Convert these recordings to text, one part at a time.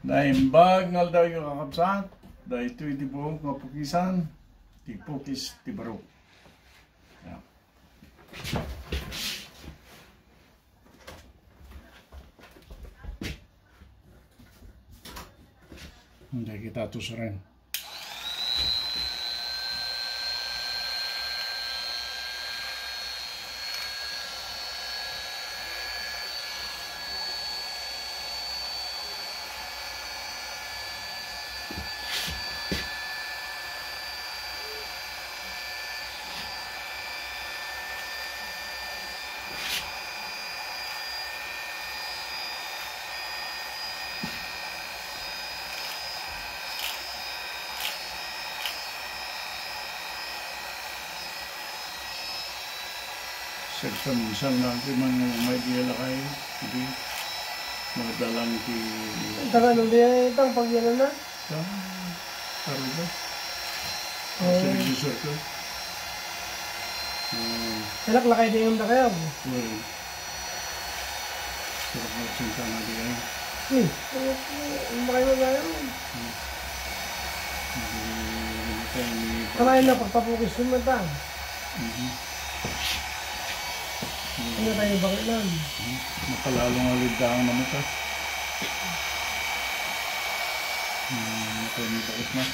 Naimbag ngal daw yung kakabsat, dahil ito'y di buong kapukisan, di pukis, di baro. Yeah. Hindi kita tusurin. Sa minsan natin may dialakay, hindi magdalang ki... Taka nung diyan itang pagyalan na? Sabi ba? Sa register ko. Talaklakay din yung dakayaw. Well, sarap na sinta na diyan. Ang bakay mo gaya mo? Kamain na pagpapukis yung mata. Ano tayo bakit lang? Napalalong alid daang naman ka. Nakalimutakot na.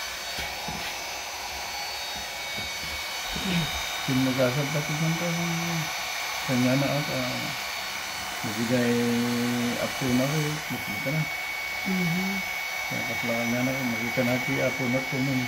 Pinag-asal pati siyempre kanya na at nabigay apo na ko. Makita na. Kaya kaslakan nga na ko. Makita natin apo na ko nun.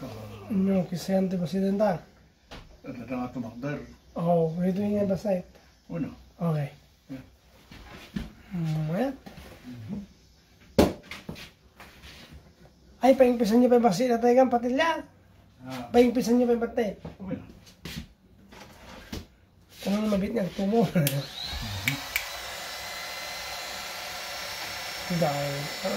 Yung kisente presidenta. Ada nga tumakdar. Oh, ito yung basay. Uno. Okay. Ayan. Ay, paingpisan niyo pa yung basi na tayo kang patilya. Paingpisan niyo pa yung batay. Uno. Kung ano mabit niya, tumo. Dahil,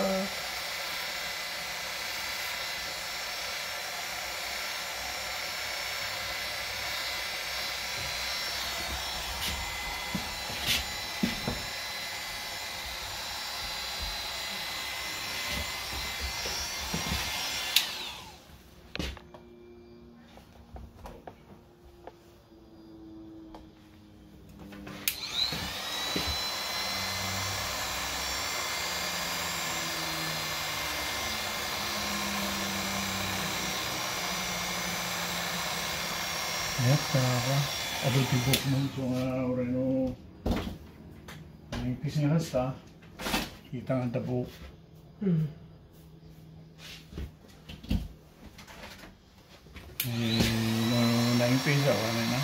Net, ada tibok mo so nga orano ang pising hasta kita nga tabo na impisa wala na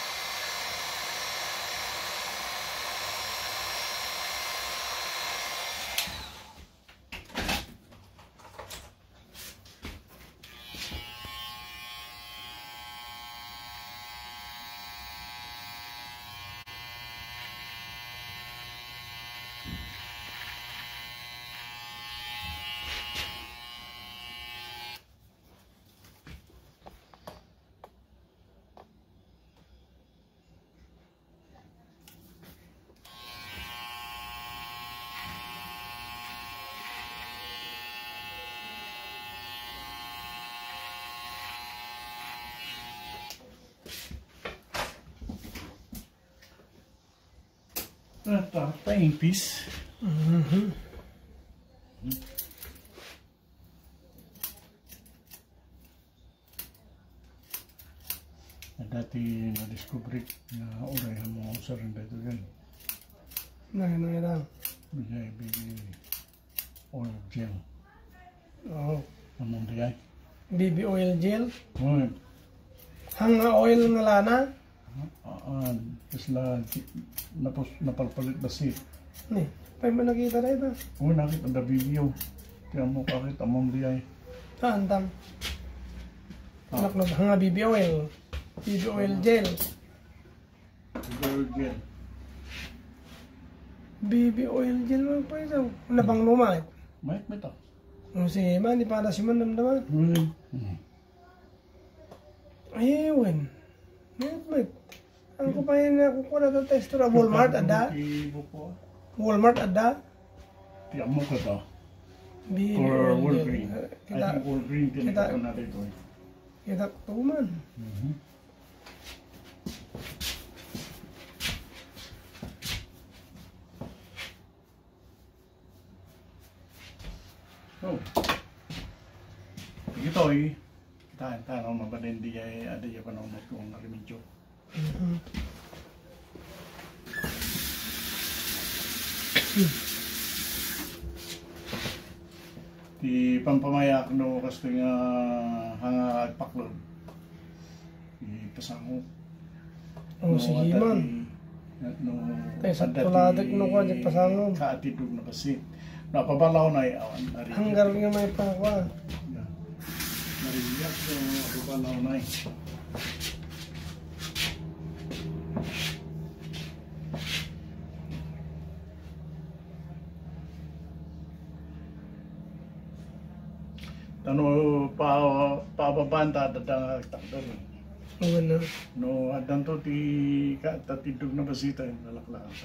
pa impis dati na-discover na oray mo sa rin dito yan. lang. Bigay oil gel. Oh. Anong digay? BB oil gel. Uy. Hanga oil nga lana. Tapos napalpalit basi. Ni, pa mo nakita na ito. Uy, nakita na video. Kaya mo kakit among digay. Saan tam? Anak na hanga BB oil. BB oil gel. Oil gel. BB oil gel mo pa ito. Nabang lumay. May to. O sige man, di para si man naman. Ayun. May. Ang ko pa yun na kukuha na ito sa Walmart ada. Walmart ada. Tiyak mo ka to. BB Or oil gel. Walgreen. I think Walgreen tinita ko natin ito. Kita tuman. Oh. Ito kita no mabalindi ay ada ya pa no kung remedyo. Di pampamayak no kasto nga hanga paklod. Di pasango. Oh sige man. No. Tay sa tuladak no ko di pasango. Kaatidog na basit. Napabalaw na awan. Hanggar nga may pangwa. Nariyak so napabalaw na Tano pababanta dadang takdor. Wala. No adan to ti tatidog na basita nalakla so.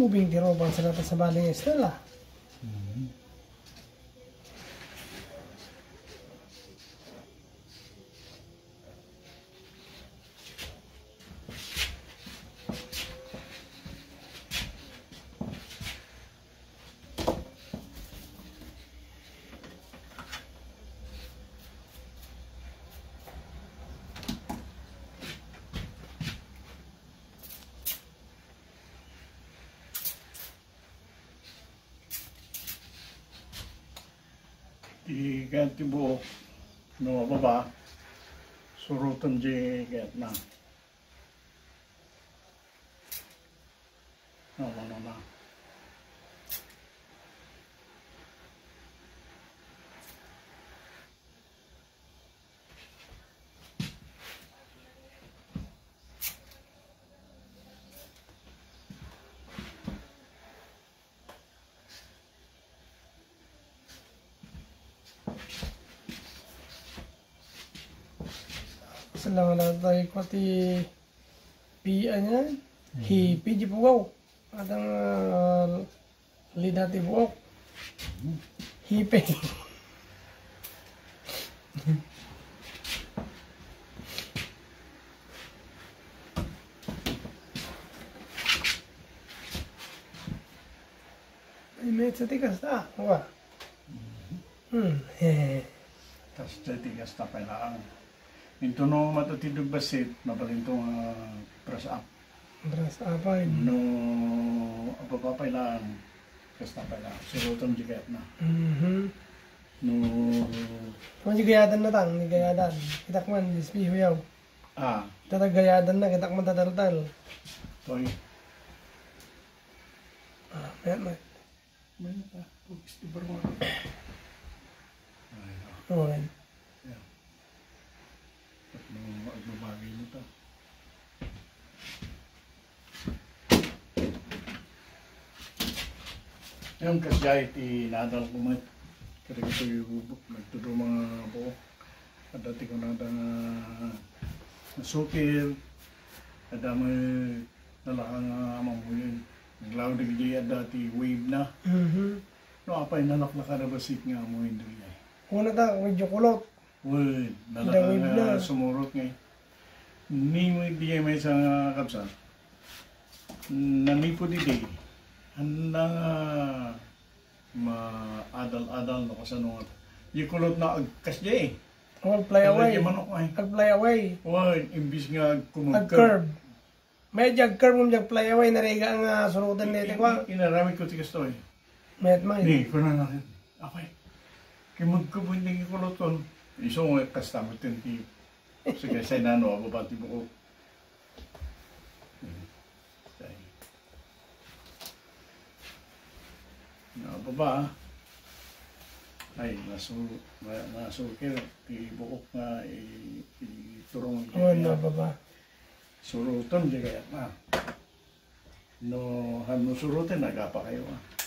tubing di roban sa natin sa baling Estela. Di kahit tibuok no baba surutan di kahit na no na Salamat tayo ko ti niyan. Hipi di buwaw. Adang lida ti buwak. Hipi. Ay, may sa tikas ta. Wah. tas jadi tigas na kailangan ito no matutidog basit nabalin itong press up Beras apa ini? no apa kailangan kas na kailangan surutan di kahit na no Masih gayadan na tang, ni gayadan. Kita man dispi huyaw. Kita gayadan na kita man tatal-tal. toy Mayat. may pugis di barwa Oh, kan. at magbabagay mo ito yung kasyay ti nadal ko mat kaya ito yung nagtudo mga buo at dati ko nada nasukil at may nalakang mamuyin naglaw digdi at dati wave na no apay nalak na karabasik nga mo hindi ay Una ta, medyo kulot. word wave na. nalakang sumurot nga ni mo hindi may sa kapsa nanipo di handang ma-adal-adal no kasanungat yung kulot na agkas niya All fly away. manok ay Ag fly away. word imbis nga Ag kumagkar curve. Medyo ag curve mo jag fly away. Nariga ang surutan nito ko. inaramit ko tikas to Mayat man. ni kuna natin okay kaya magkabunding yung kuloton iso mo kastamot din ti sige say nano ababati buko baba ay nasukil ti buok nga iturong Oh, no, baba. surutan di kaya na no hano surutin nagapa kayo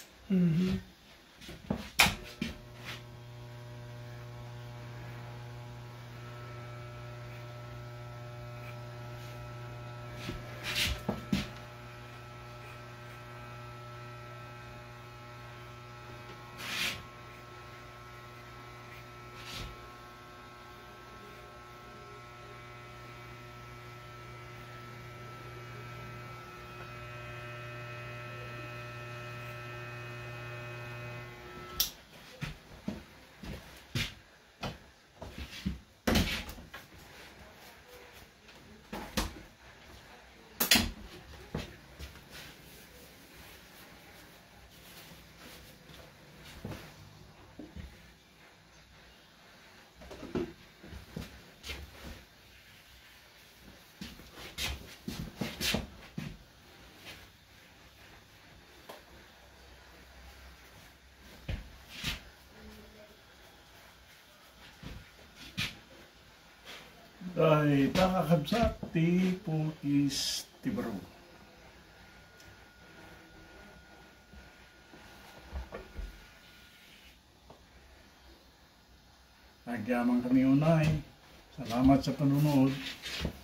ay takakabsak ti pukis ti baro. Nagyamang kami unay. Salamat sa panunod.